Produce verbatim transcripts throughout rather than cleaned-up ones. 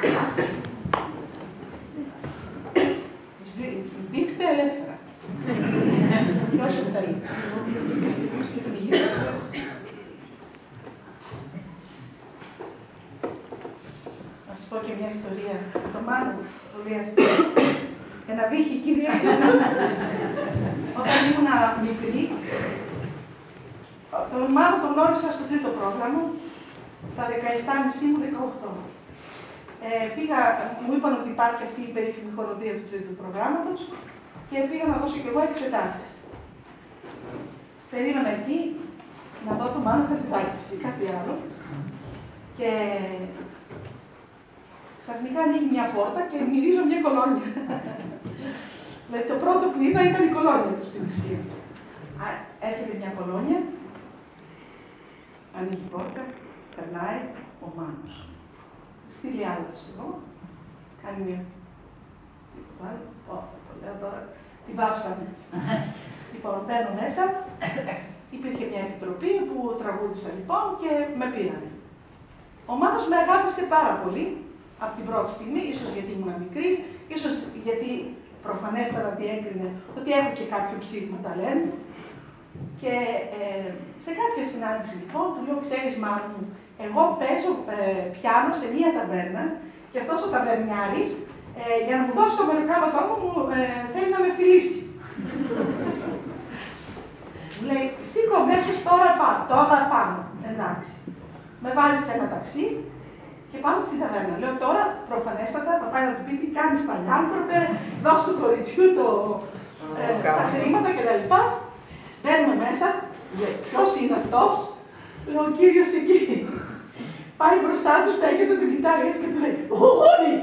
Μπήξτε ελεύθερα. Και όσο θέλετε. Να σας πω και μια ιστορία. Το Μάνο, πολύ αστείο. Ένα βύχη, κυρία. Όταν ήμουν μικρή, τον Μάνο τον γνώρισα στο τρίτο πρόγραμμα, στα δεκαεπτά και μισή μου, δεκαοκτώ. Ε, πήγα, μου είπαν ότι υπάρχει αυτή η περίφημη χοροδία του τρίτου προγράμματος και πήγα να δώσω κι εγώ εξετάσεις. Περίμενα εκεί να δω τον Μάνο Χατζηδάκη, φυσικά, κάτι άλλο. Και ξαφνικά ανοίγει μια πόρτα και μυρίζω μια κολόνια. Δηλαδή το πρώτο που είδα ήταν η κολόνια του στην ουσία. Έρχεται μια κολόνια, ανοίγει η πόρτα, περνάει ο Μάνος. Στείλει άλλο το εγώ, κάνει μια. Τίποτα άλλο. Το λέω τώρα, τη βάψαμε. Λοιπόν, μπαίνω μέσα, υπήρχε μια επιτροπή που τραγούδισα λοιπόν και με πήρανε. Ο Μάνος με αγάπησε πάρα πολύ από την πρώτη στιγμή, ίσως γιατί ήμουν μικρή, ίσως γιατί προφανέστατα διέκρινε ότι έχω και κάποιο ψήγμα ταλέντου. Και ε, σε κάποια συνάντηση λοιπόν του λέω: ξέρεις, Μάνο μου, εγώ παίζω ε, πιάνο σε μία ταβέρνα και αυτός ο ταβερνιάρης ε, για να μου δώσει το μεροκάματό μου ε, θέλει να με φιλήσει. Μου λέει: σήκω αμέσως τώρα πάω, το αγαπάμε. Εντάξει. Με βάζει σε ένα ταξί και πάμε στην ταβέρνα. Λέω τώρα προφανέστατα θα πάει να του πει τι κάνεις παλιάνθρωπε, δώσ' του κοριτσιού το, ε, τα χρήματα κτλ. Μπαίνουμε μέσα, λέει, ποιος είναι αυτός, λέω, ο κύριος εκεί. Πάει μπροστά του, στέκεται, την κοιτάει έτσι και του λέει, «Γουγούνι!»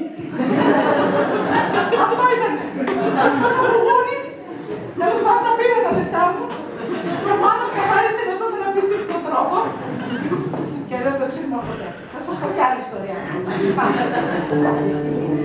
Αυτό ήτανε. «Γουγούνι!» Τέλος πάντων, τα πήρα τα λεφτά μου. Και ο Μάνος καθάρισε με αυτόν τον απίστευτο τρόπο. Και δεν το ξέρουμε ποτέ. Θα σας πω κι άλλη ιστορία.